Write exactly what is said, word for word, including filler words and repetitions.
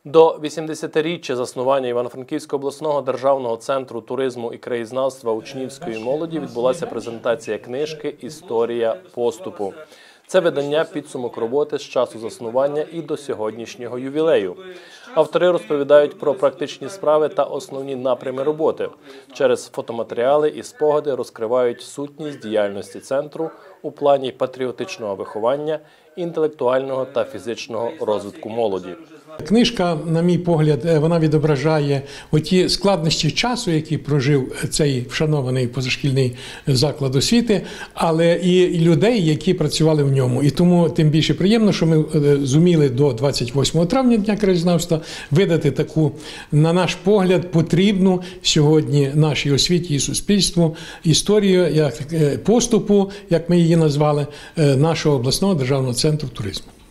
До вісімдесятиріччя заснування Івано-Франківського обласного державного центру туризму і краєзнавства учнівської молоді відбулася презентація книжки «Історія поступу». Це видання – підсумок роботи з часу заснування і до сьогоднішнього ювілею. Автори розповідають про практичні справи та основні напрями роботи. Через фотоматеріали і спогади розкривають сутність діяльності центру у плані патріотичного виховання, інтелектуального та фізичного розвитку молоді. Книжка, на мій погляд, вона відображає оті складнощі часу, які прожив цей вшанований позашкільний заклад освіти, але і людей, які працювали в ньому. І тому тим більше приємно, що ми зуміли до двадцять восьмого травня, Дня краєзнавства, видати таку, на наш погляд, потрібну сьогодні нашій освіті і суспільству історію як поступу, як ми її назвали, нашого обласного державного центру туризму.